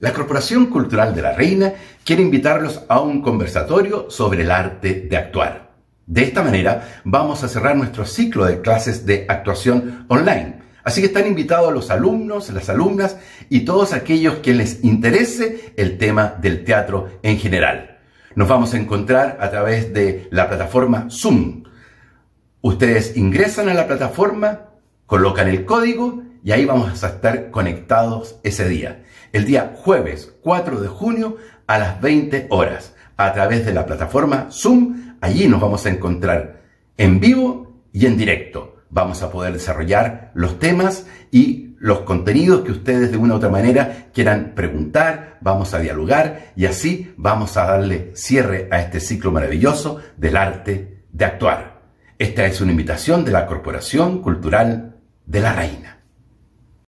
La Corporación Cultural de la Reina quiere invitarlos a un conversatorio sobre el arte de actuar. De esta manera vamos a cerrar nuestro ciclo de clases de actuación online. Así que están invitados los alumnos, las alumnas y todos aquellos que les interese el tema del teatro en general. Nos vamos a encontrar a través de la plataforma Zoom. Ustedes ingresan a la plataforma, colocan el código y ahí vamos a estar conectados ese día. El día jueves 4 de junio a las 20 horas. A través de la plataforma Zoom, allí nos vamos a encontrar en vivo y en directo. Vamos a poder desarrollar los temas y los contenidos que ustedes de una u otra manera quieran preguntar, vamos a dialogar y así vamos a darle cierre a este ciclo maravilloso del arte de actuar. Esta es una invitación de la Corporación Cultural de la Reina.